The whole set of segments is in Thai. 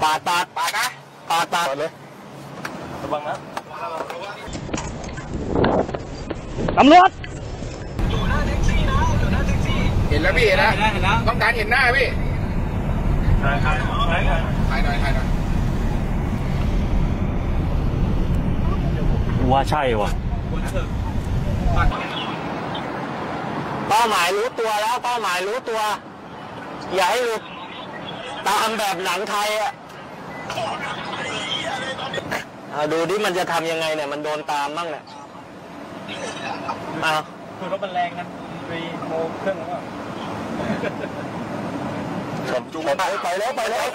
ปาดนะปาดเลยระวังนะตำรวจอยู่หน้าแท็กซี่นะอยู่หน้าแท็กซี่เห็นแล้วพี่เห็นแล้วต้องการเห็นหน้าพี่ถ่ายหน่อยว่าใช่วะเป้าหมายรู้ตัวแล้วเป้าหมายรู้ตัวอย่าให้หลุดตามแบบหนังไทยอ่ะดูดิมันจะทำยังไงเนี่ยมันโดนตามบ้างเนี่ยคือรถมันแรงนะไปโมเครื่องแล้วจุงไปแล้ว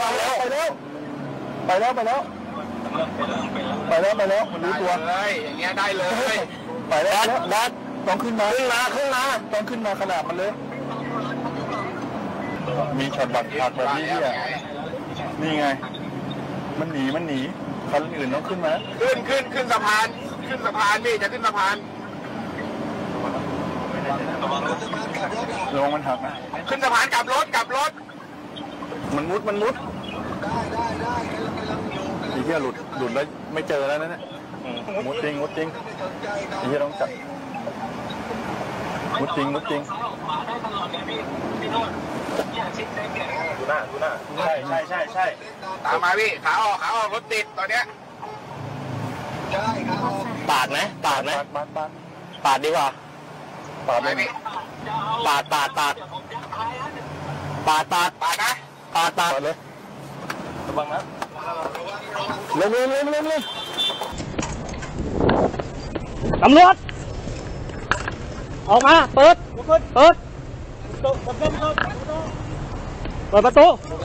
มันรู้ตัวเลยอย่างเงี้ยได้เลยไปแล้วดัดต้องขึ้นมาต้องขึ้นมาขนาดมันเลยมีช็อตบัตรขาดแบบนี้เนี่ยนี่ไงมันหนีคันอื่นต้องขึ้นมาขึ้นสะพานพี่จะขึ้นสะพานลงมันหักนะขึ้นสะพานกลับรถมันมุดไอ้เหี้ยหลุดแล้วไม่เจอแล้วนะเนี่ยมุดจริงไอ้เหี้ยต้องจับมุดจริงดูหน้าใช่ตามมาพี่ขาออกรถติดตอนเนี้ยปาดไหมปาดดีกว่าปาดไหมพี่ปาดนะปาดเลยระวังนะเร็วตำรวจออกมาเปิดประตู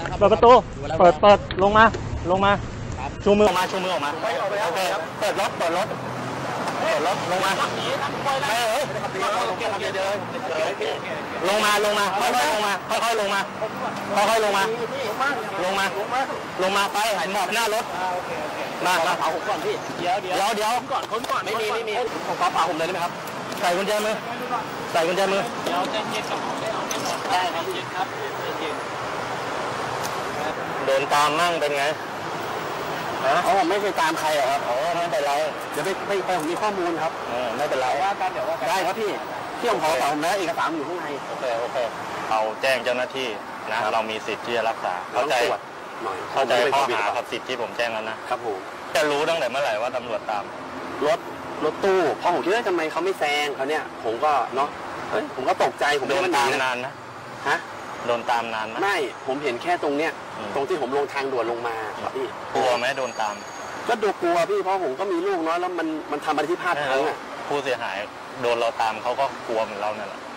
ลงมาชูมือออกมาโอเคเปิดรถลงมาค่อยลงมาไปหันหมอบหน้ารถมาเผาผมก่อนพี่เดี๋ยวค้นก่อนไม่มีผมขอเผาผมเลยได้ไหมครับใส่กุญแจมือเดี๋ยวใจเย็นได้ครับโดนตามมั่งเป็นไงผมไม่เคยตามใครครับไม่เป็นไรเดี๋ยวไปผมมีข้อมูลครับไม่เป็นไรว่ากันเดี๋ยวได้ครับพี่ผมขอผมแล้วเอกสารอยู่ข้างในโอเคเอาแจ้งเจ้าหน้าที่นะเรามีสิทธิ์ที่จะรักษาเข้าใจข้อหากับสิทธิ์ที่ผมแจ้งแล้วนะครับผมจะรู้ตั้งแต่เมื่อไหร่ว่าตำรวจตามรถตู้พอผมคิดว่าทำไมเขาไม่แซงเขาเนี่ยผมก็เนาะผมก็ตกใจผมโดนตามนานนะโดนตามนานนะไม่ผมเห็นแค่ตรงเนี้ยตรงที่ผมลงทางด่วนลงมาพี่กลัวไหมโดนตามก็ดูกลัวพี่เพราะผมก็มีลูกน้อยแล้วมันทำอะไรที่พลาดพลั้งอ่ะผู้เสียหายโดนเราตามเขาก็กลัวเหมือนเราเนี่ยแหละ